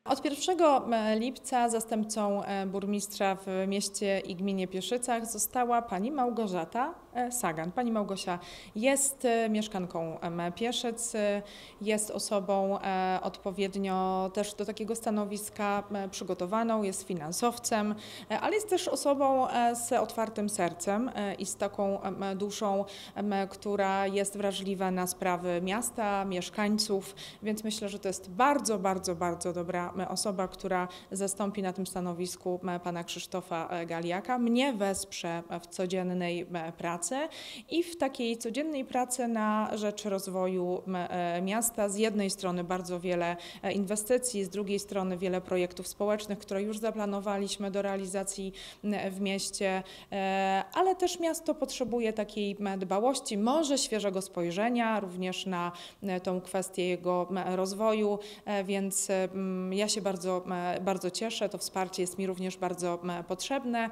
Od 1 lipca zastępcą burmistrza w mieście i gminie Pieszycach została pani Małgorzata Sagan. Pani Małgosia jest mieszkanką Pieszyc, jest osobą odpowiednio też do takiego stanowiska przygotowaną, jest finansowcem, ale jest też osobą z otwartym sercem i z taką duszą, która jest wrażliwa na sprawy miasta, mieszkańców, więc myślę, że to jest bardzo, bardzo, bardzo dobra osoba, która zastąpi na tym stanowisku pana Krzysztofa Galiaka. Mnie wesprze w codziennej pracy i w takiej codziennej pracy na rzecz rozwoju miasta. Z jednej strony bardzo wiele inwestycji, z drugiej strony wiele projektów społecznych, które już zaplanowaliśmy do realizacji w mieście, ale też miasto potrzebuje takiej dbałości, może świeżego spojrzenia również na tą kwestię jego rozwoju, więc ja się bardzo cieszę, to wsparcie jest mi również bardzo potrzebne,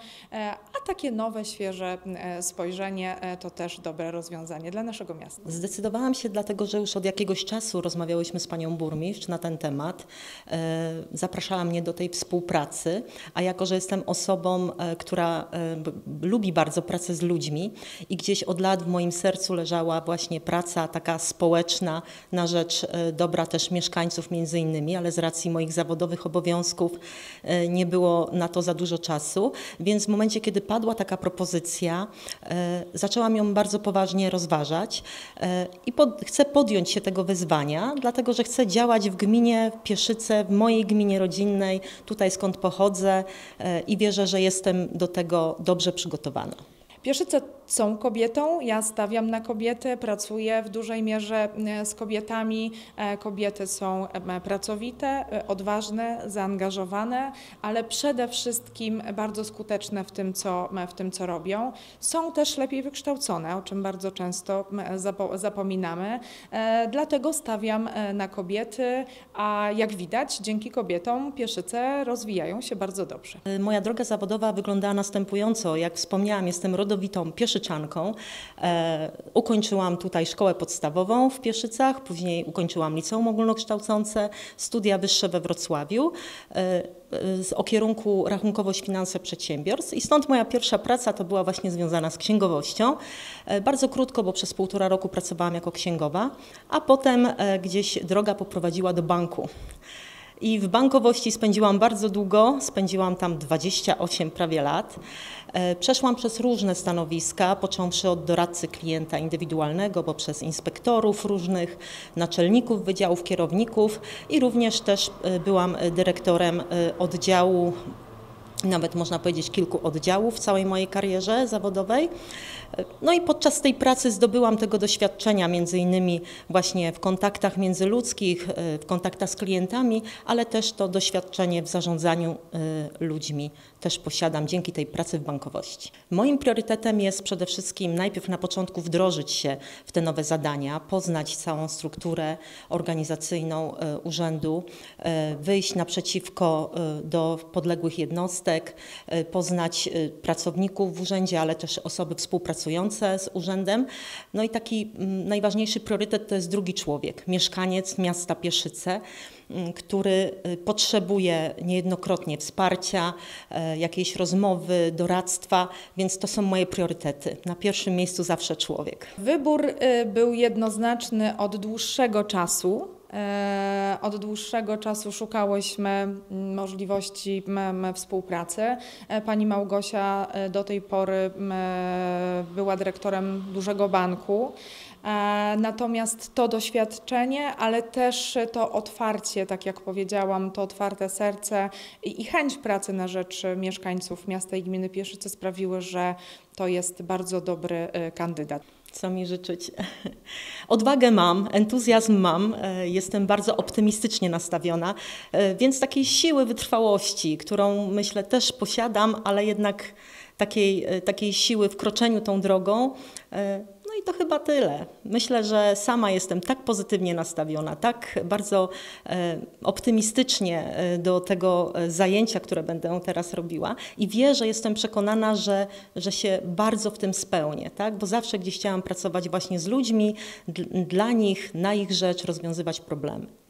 a takie nowe, świeże spojrzenie to też dobre rozwiązanie dla naszego miasta. Zdecydowałam się dlatego, że już od jakiegoś czasu rozmawiałyśmy z panią burmistrz na ten temat. Zapraszała mnie do tej współpracy, a jako, że jestem osobą, która lubi bardzo pracę z ludźmi i gdzieś od lat w moim sercu leżała właśnie praca taka społeczna na rzecz dobra też mieszkańców między innymi, ale z racji moich zawodowych obowiązków nie było na to za dużo czasu, więc w momencie, kiedy padła taka propozycja, zaczęłam ją bardzo poważnie rozważać i chcę podjąć się tego wyzwania, dlatego że chcę działać w gminie Pieszyce, w mojej gminie rodzinnej, tutaj skąd pochodzę i wierzę, że jestem do tego dobrze przygotowana. Pieszyce są kobietą, ja stawiam na kobiety, pracuję w dużej mierze z kobietami. Kobiety są pracowite, odważne, zaangażowane, ale przede wszystkim bardzo skuteczne w tym, co robią. Są też lepiej wykształcone, o czym bardzo często zapominamy. Dlatego stawiam na kobiety, a jak widać, dzięki kobietom Pieszyce rozwijają się bardzo dobrze. Moja droga zawodowa wyglądała następująco. Jak wspomniałam, jestem rodowitą pieszyczanką. Ukończyłam tutaj szkołę podstawową w Pieszycach, później ukończyłam liceum ogólnokształcące, studia wyższe we Wrocławiu o kierunku rachunkowość, finanse przedsiębiorstw i stąd moja pierwsza praca to była właśnie związana z księgowością. Bardzo krótko, bo przez 1,5 roku pracowałam jako księgowa, a potem gdzieś droga poprowadziła do banku. I w bankowości spędziłam bardzo długo, spędziłam tam 28 prawie lat. Przeszłam przez różne stanowiska, począwszy od doradcy klienta indywidualnego, poprzez inspektorów różnych, naczelników wydziałów, kierowników i również też byłam dyrektorem oddziału, nawet można powiedzieć kilku oddziałów w całej mojej karierze zawodowej. No i podczas tej pracy zdobyłam tego doświadczenia między innymi właśnie w kontaktach międzyludzkich, w kontaktach z klientami, ale też to doświadczenie w zarządzaniu ludźmi też posiadam dzięki tej pracy w bankowości. Moim priorytetem jest przede wszystkim najpierw na początku wdrożyć się w te nowe zadania, poznać całą strukturę organizacyjną urzędu, wyjść naprzeciwko do podległych jednostek, poznać pracowników w urzędzie, ale też osoby współpracujące z urzędem. No i taki najważniejszy priorytet to jest drugi człowiek, mieszkaniec miasta Pieszyce, który potrzebuje niejednokrotnie wsparcia, jakiejś rozmowy, doradztwa, więc to są moje priorytety. Na pierwszym miejscu zawsze człowiek. Wybór był jednoznaczny od dłuższego czasu. Od dłuższego czasu szukałyśmy możliwości współpracy. Pani Małgosia do tej pory była dyrektorem dużego banku. Natomiast to doświadczenie, ale też to otwarcie, tak jak powiedziałam, to otwarte serce i chęć pracy na rzecz mieszkańców miasta i gminy Pieszyce sprawiły, że to jest bardzo dobry kandydat. Co mi życzyć? Odwagę mam, entuzjazm mam, jestem bardzo optymistycznie nastawiona, więc takiej siły wytrwałości, którą myślę też posiadam, ale jednak takiej siły w kroczeniu tą drogą. No i to chyba tyle. Myślę, że sama jestem tak pozytywnie nastawiona, tak bardzo optymistycznie do tego zajęcia, które będę teraz robiła i wierzę, jestem przekonana, że się bardzo w tym spełnię, tak? Bo zawsze gdzieś chciałam pracować właśnie z ludźmi, dla nich, na ich rzecz, rozwiązywać problemy.